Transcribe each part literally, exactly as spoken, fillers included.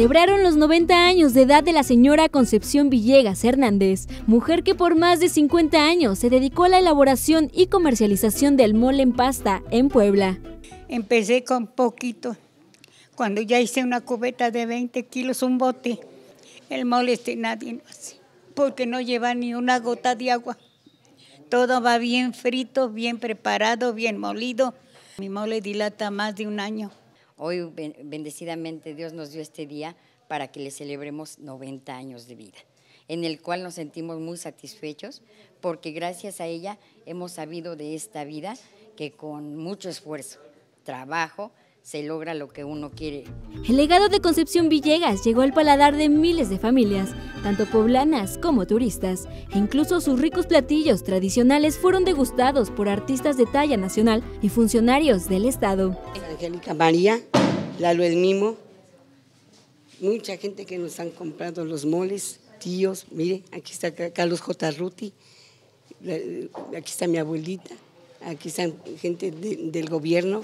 celebraron los noventa años de edad de la señora Concepción Villegas Hernández, mujer que por más de cincuenta años se dedicó a la elaboración y comercialización del mole en pasta en Puebla. Empecé con poquito, cuando ya hice una cubeta de veinte kilos, un bote. El mole este nadie lo hace, porque no lleva ni una gota de agua. Todo va bien frito, bien preparado, bien molido. Mi mole dilata más de un año. Hoy, bendecidamente, Dios nos dio este día para que le celebremos noventa años de vida, en el cual nos sentimos muy satisfechos, porque gracias a ella hemos sabido de esta vida que con mucho esfuerzo, trabajo, se logra lo que uno quiere. El legado de Concepción Villegas llegó al paladar de miles de familias, tanto poblanas como turistas, e incluso sus ricos platillos tradicionales fueron degustados por artistas de talla nacional y funcionarios del estado. Angélica María, Lalo el Mimo, mucha gente que nos han comprado los moles, tíos, mire, aquí está Carlos J. Ruti, aquí está mi abuelita, aquí están gente de, del gobierno.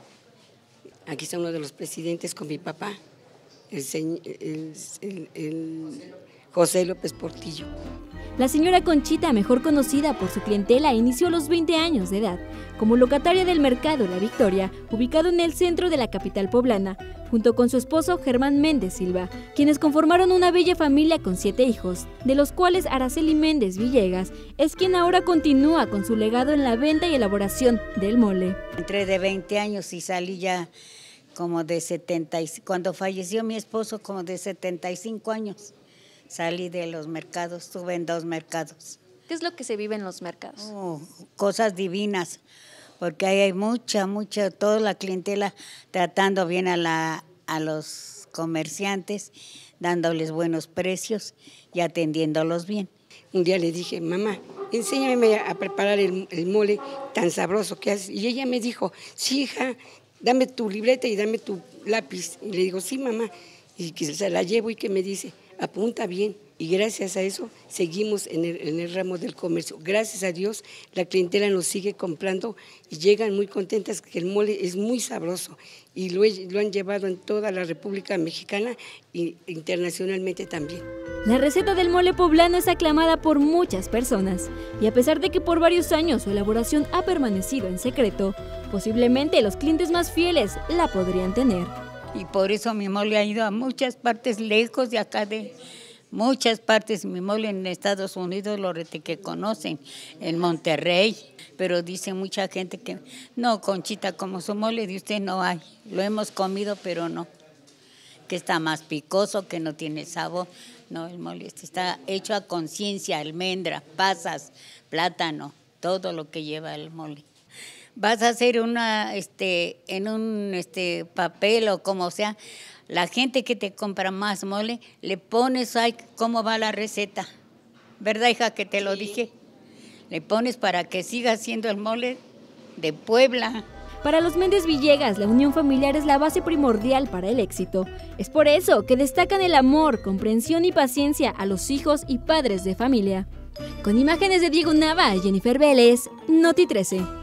Aquí está uno de los presidentes con mi papá, el, el, el, el José López Portillo. La señora Conchita, mejor conocida por su clientela, inició a los veinte años de edad como locataria del mercado La Victoria, ubicado en el centro de la capital poblana, junto con su esposo Germán Méndez Silva, quienes conformaron una bella familia con siete hijos, de los cuales Araceli Méndez Villegas es quien ahora continúa con su legado en la venta y elaboración del mole. Entré de veinte años y salí ya como de setenta, cuando falleció mi esposo, como de setenta y cinco años. Salí de los mercados, estuve en dos mercados. ¿Qué es lo que se vive en los mercados? Oh, cosas divinas, porque ahí hay mucha, mucha, toda la clientela tratando bien a, la, a los comerciantes, dándoles buenos precios y atendiéndolos bien. Un día le dije, mamá, enséñame a preparar el, el mole tan sabroso que haces. Y ella me dijo, sí, hija, dame tu libreta y dame tu lápiz. Y le digo, sí, mamá, y que se la llevo y que me dice, apunta bien. Y gracias a eso seguimos en el, en el ramo del comercio. Gracias a Dios la clientela nos sigue comprando y llegan muy contentas que el mole es muy sabroso y lo, he, lo han llevado en toda la República Mexicana e internacionalmente también. La receta del mole poblano es aclamada por muchas personas y a pesar de que por varios años su elaboración ha permanecido en secreto, posiblemente los clientes más fieles la podrían tener. Y por eso mi mole ha ido a muchas partes lejos de acá de... Muchas partes, mi mole en Estados Unidos lo que conocen, en Monterrey, pero dice mucha gente que no, Conchita, como su mole de usted no hay, lo hemos comido pero no, que está más picoso, que no tiene sabor. No, el mole este está hecho a conciencia, almendra, pasas, plátano, todo lo que lleva el mole. Vas a hacer una, este, en un este, papel o como sea, la gente que te compra más mole, le pones ahí cómo va la receta. ¿Verdad, hija, que te lo dije? Le pones para que siga siendo el mole de Puebla. Para los Méndez Villegas, la unión familiar es la base primordial para el éxito. Es por eso que destacan el amor, comprensión y paciencia a los hijos y padres de familia. Con imágenes de Diego Nava y Jennifer Vélez, Noti trece.